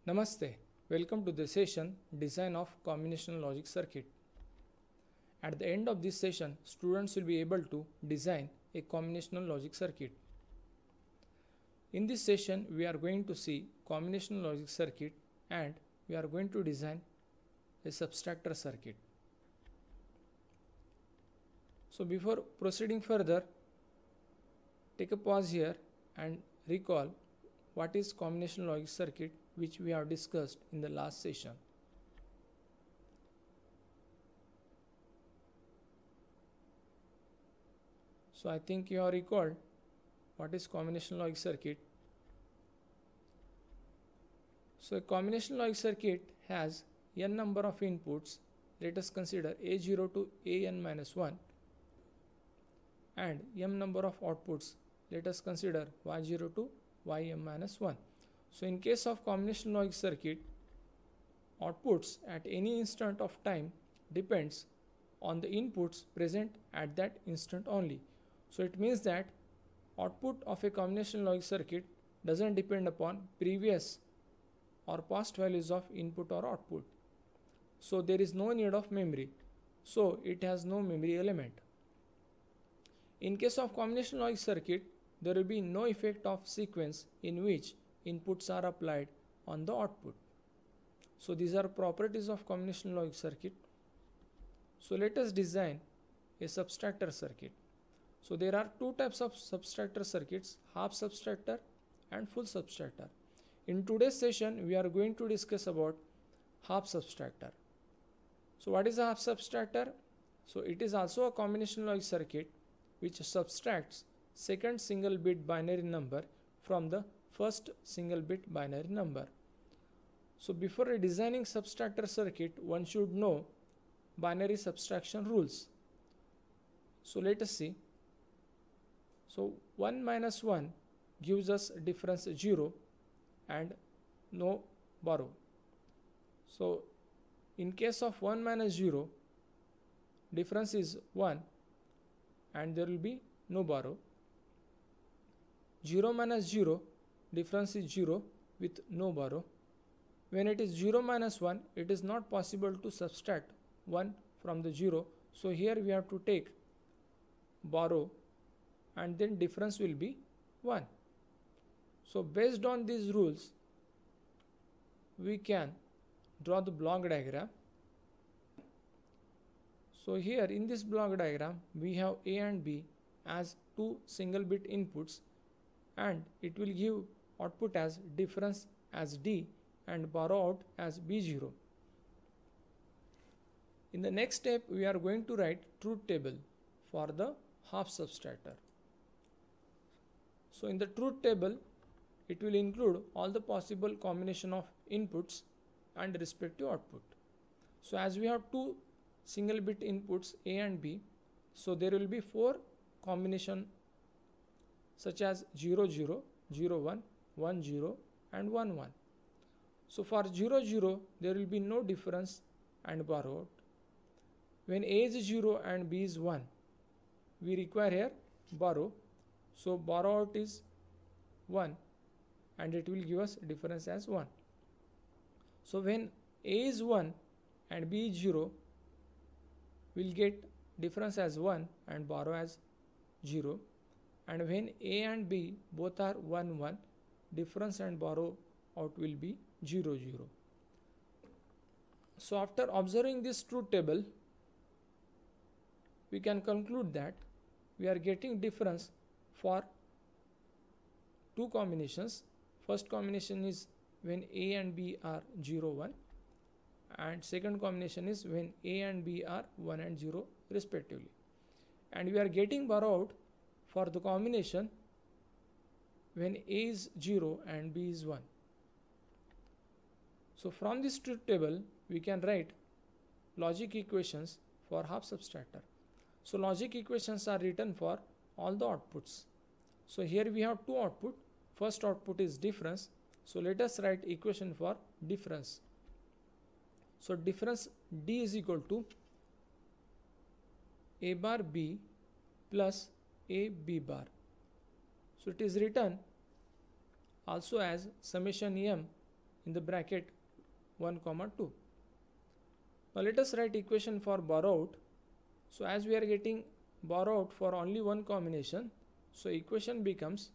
Namaste. Welcome to the session Design of Combinational Logic Circuit. At the end of this session, students will be able to design a combinational logic circuit. In this session, we are going to see combinational logic circuit and we are going to design a subtractor circuit. So before proceeding further, take a pause here and recall what is combinational logic circuit, which we have discussed in the last session. So I think you have recalled what is combinational logic circuit. So a combinational logic circuit has n number of inputs. Let us consider A0 to an-1 and m number of outputs. Let us consider y0 to ym-1. So in case of combinational logic circuit, outputs at any instant of time depends on the inputs present at that instant only. So it means that output of a combinational logic circuit doesn't depend upon previous or past values of input or output. So there is no need of memory. So it has no memory element. In case of combinational logic circuit, there will be no effect of sequence in which inputs are applied on the output. So these are properties of combinational logic circuit. So let us design a subtractor circuit. So there are two types of subtractor circuits, half subtractor and full subtractor. In today's session, we are going to discuss about half subtractor. So what is a half subtractor? So it is also a combinational logic circuit which subtracts second single bit binary number from the first single bit binary number. So before designing subtractor circuit, one should know binary subtraction rules. So let us see. So 1 minus 1 gives us difference 0 and no borrow. So in case of 1 minus 0, difference is 1 and there will be no borrow. 0 minus 0, difference is 0 with no borrow. When it is 0 minus 1, it is not possible to subtract 1 from the 0. So here we have to take borrow and then difference will be 1. So based on these rules, we can draw the block diagram. So here in this block diagram, we have A and B as two single bit inputs and it will give output as difference as D and borrow out as B0. In the next step, we are going to write truth table for the half subtractor. So in the truth table, it will include all the possible combination of inputs and respective output. So as we have two single bit inputs A and B, so there will be four combination such as 0 0, 0 1, 1 0 and 1 1. So for 0 0, there will be no difference and borrow out. When A is 0 and B is 1, we require here borrow. So borrow out is 1 and it will give us difference as 1. So when A is 1 and B is 0, we'll get difference as 1 and borrow as 0. And when A and B both are 1 1, difference and borrow out will be 0 0. So after observing this truth table, we can conclude that we are getting difference for two combinations. First combination is when A and B are 0 1 and second combination is when A and B are 1 and 0 respectively. And we are getting borrow out for the combination when A is 0 and B is 1. So from this truth table, we can write logic equations for half subtractor. So logic equations are written for all the outputs. So here we have two output. First output is difference. So let us write equation for difference. So difference D is equal to A bar B plus A B bar. So it is written also as summation m in the bracket 1 comma 2. Now let us write equation for borrow out. So as we are getting borrow out for only one combination, so equation becomes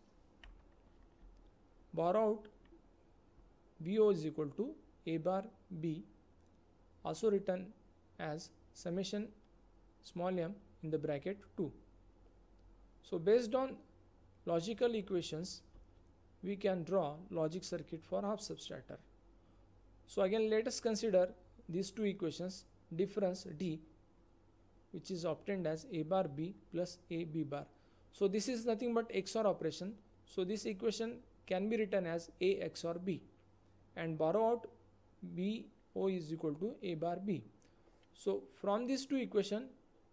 borrow out BO is equal to A bar B, also written as summation small m in the bracket 2. So based on logical equations, we can draw logic circuit for half substrator. So again let us consider these two equations, difference D, which is obtained as A bar B plus A B bar. So this is nothing but XOR operation. So this equation can be written as A XOR B, and borrow out BO is equal to A bar B. So from these two equations,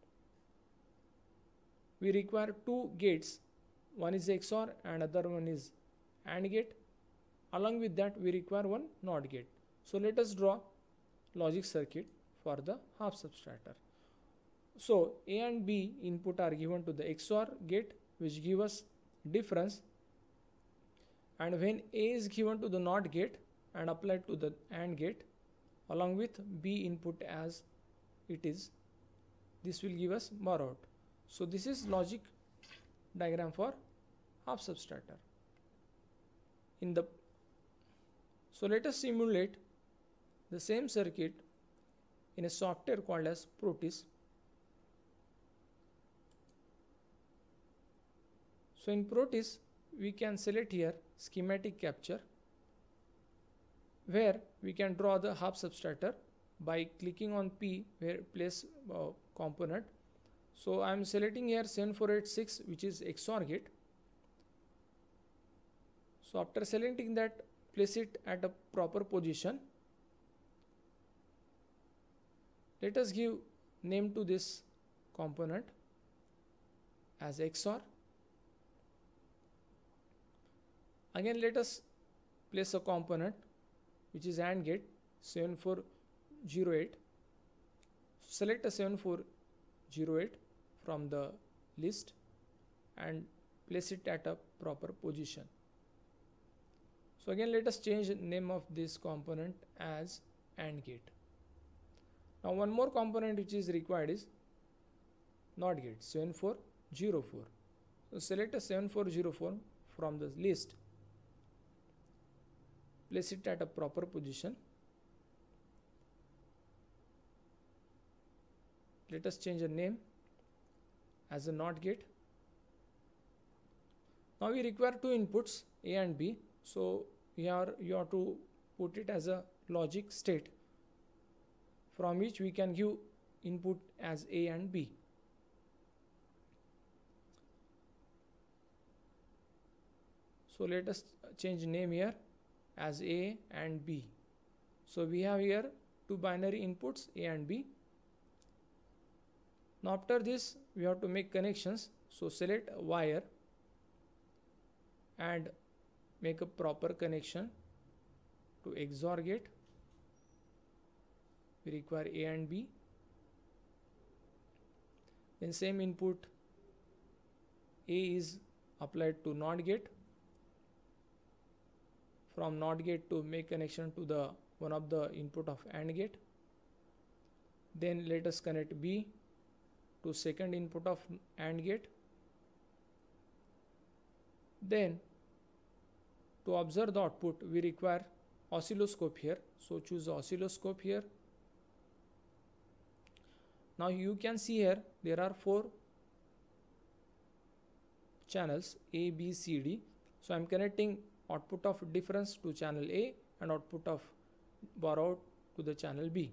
we require two gates. One is XOR and other one is AND gate. Along with that, we require one NOT gate. So let us draw logic circuit for the half substrator. So A and B input are given to the XOR gate, which give us difference, and when A is given to the NOT gate and applied to the AND gate along with B input as it is, this will give us borrow out. So this is logic diagram for half substrator. So let us simulate the same circuit in a software called as Protis. So in Protis, we can select here schematic capture, where we can draw the half substrator by clicking on P where place component. So I am selecting here 7486, which is XOR gate. So after selecting that, place it at a proper position. Let us give name to this component as XOR. Again let us place a component which is AND gate 7408. Select a 7408 from the list and place it at a proper position. So again let us change the name of this component as AND gate. Now one more component which is required is NOT gate 7404. So select a 7404 from the list, place it at a proper position. Let us change the name as a NOT gate. Now we require two inputs, A and B. So here you have to put it as a logic state from which we can give input as A and B. So let us change name here as A and B. So we have here two binary inputs, A and B. Now after this we have to make connections. So select a wire and make a proper connection to XOR gate. We require A and B. Then same input A is applied to NOT gate. From NOT gate to make connection to the one of the input of AND gate. Then let us connect B to second input of AND gate. Then to observe the output, we require oscilloscope here. So choose oscilloscope here. Now you can see here there are 4 channels A, B, C, D. So I am connecting output of difference to channel A and output of borrow out to the channel B.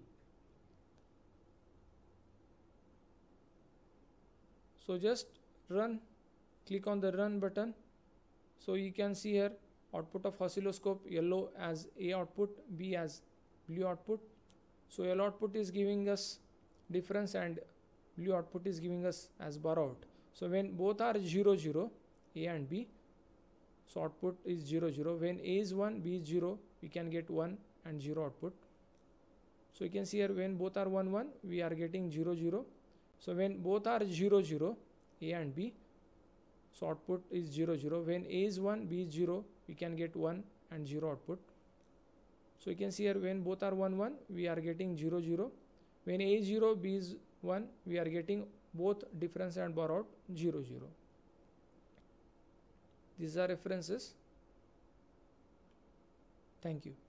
So just run, click on the run button. So you can see here output of oscilloscope, yellow as A output, B as blue output. So yellow output is giving us difference and blue output is giving us as borrow out. So when both are 0 0, A and B, so output is 0 0. When A is 1, B is 0, we can get 1 and 0 output. So you can see here when both are 1 1, we are getting 0 0. So when both are 0 0, A and B, so output is 0 0. When A is 1, B is 0, we can get 1 and 0 output. So you can see here when both are 1 1 we are getting 0 0. When A is 0 B is 1 we are getting both difference and borrowed 0 0. These are references. Thank you.